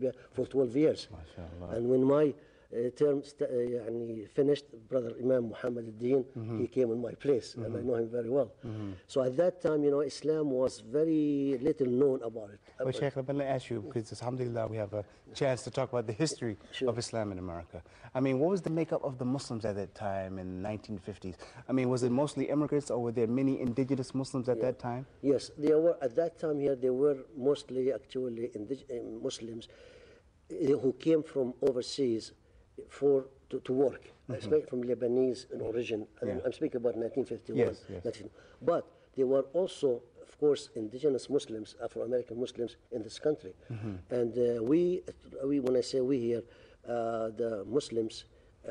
Arabia for 12 years. MashaAllah. And when my term يعني finished, brother Imam Muhammad al-Din, he came in my place, and I know him very well. So at that time, Islam was very little known about it. Well, Sheikh, let me ask you, because alhamdulillah, we have a chance to talk about the history of Islam in America. I mean, what was the makeup of the Muslims at that time in the 1950s? I mean, was it mostly immigrants, or were there many indigenous Muslims at that time? Yes, there were, at that time here, there were mostly actually Muslims who came from overseas to work, especially from Lebanese in origin. I'm speaking about 1951. Yes. But there were also, of course, indigenous Muslims, Afro-American Muslims in this country. And we, when I say we here, the Muslims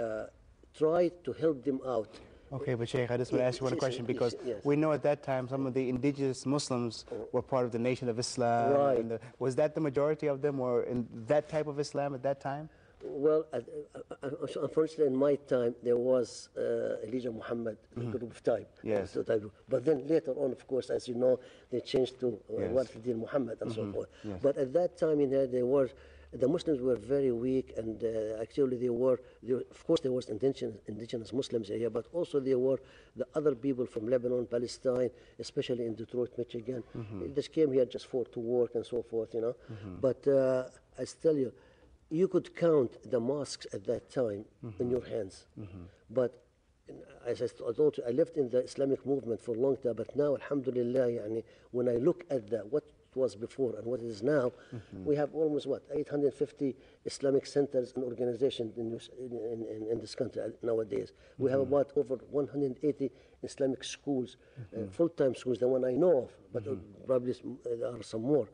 tried to help them out. Okay, but Sheikh, I just want to ask you one question, because we know at that time some of the indigenous Muslims were part of the Nation of Islam. Right. And was that the majority of them were in that type of Islam at that time? Well, unfortunately, in my time, there was Elijah Muhammad group of type. Yes. But then later on, of course, as you know, they changed to Walid al-Din Muhammad and so forth. Yes. But at that time, the Muslims were very weak, and actually of course, there was indigenous Muslims here, but also there were the other people from Lebanon, Palestine, especially in Detroit, Michigan. They just came here just to work and so forth, But I tell you, you could count the mosques at that time in your hands. But as I told you, I lived in the Islamic movement for a long time, but now, alhamdulillah, when I look at what was before and what it is now, we have almost 850 Islamic centers and organizations in this country nowadays. We have about over 180 Islamic schools, full-time schools, the one I know of, but probably there are some more.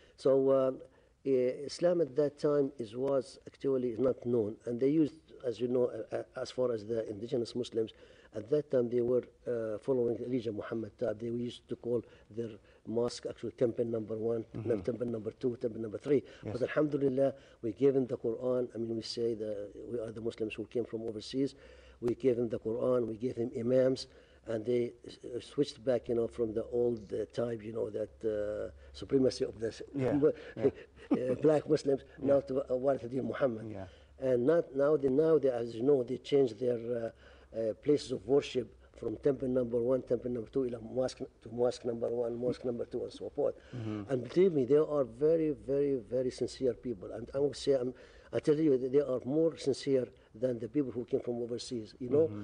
So Islam at that time was actually not known, and they used, as you know, as far as the indigenous Muslims, at that time they were following Elijah Muhammad type. They used to call their mosque actually temple number 1, temple number 2, temple number 3. Yes. But alhamdulillah, we gave him the Quran. I mean, we say we are the Muslims who came from overseas. We gave him the Quran, we gave him imams, and they switched back, from the old type, that supremacy of the black Muslims, now to Walid al-Din Muhammad. And now they, as you know, they changed their places of worship from temple number 1, temple number 2, to mosque number 1, mosque number 2, and so forth. And believe me, they are very, very, very sincere people. And I will say, I tell you, they are more sincere than the people who came from overseas.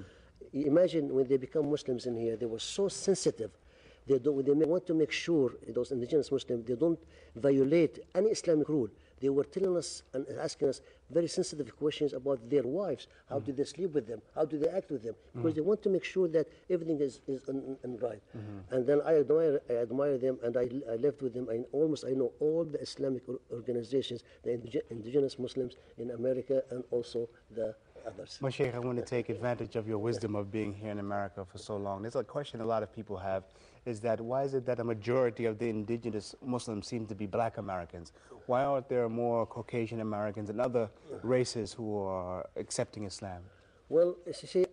Imagine when they become Muslims in here, they were so sensitive. They want to make sure, those indigenous Muslims, they don't violate any Islamic rule. They were telling us and asking us very sensitive questions about their wives. How do they sleep with them? How do they act with them? Because they want to make sure that everything is in right. And then I admire them, and I lived with them. I know all the Islamic organizations, the indigenous Muslims in America, and also the others. Well, Sheikh, I want to take advantage of your wisdom of being here in America for so long. There's a question a lot of people have, is that why is it that a majority of the indigenous Muslims seem to be black Americans? Why aren't there more Caucasian Americans and other races who are accepting Islam? Well, you see,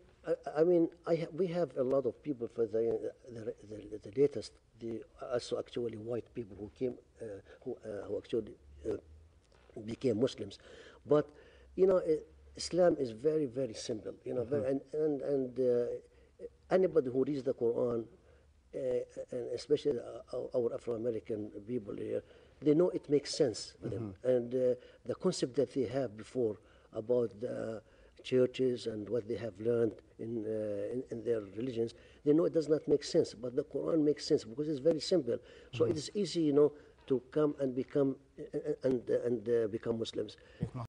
we have a lot of people for the latest, also actually white people who came, who actually became Muslims. But, Islam is very, very simple, and anybody who reads the Quran, and especially our Afro-American people here, they know it makes sense for them. And the concept that they have before about the churches and what they have learned in their religions, they know it does not make sense. But the Quran makes sense because it's very simple. So it is easy, to come and become Muslims.